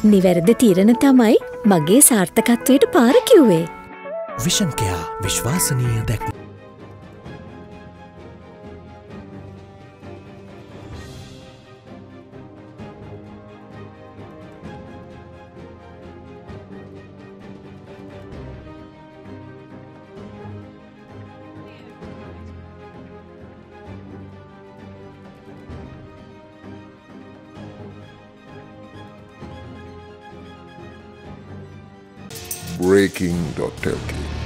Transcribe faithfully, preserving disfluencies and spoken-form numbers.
නිවැරදි තීරණ තමයි මගේ සාර්ථකත්වයට පාර කිව්වේ. විෂන් කෙයා විශ්වාසනීය දැක්ම. breaking dot l k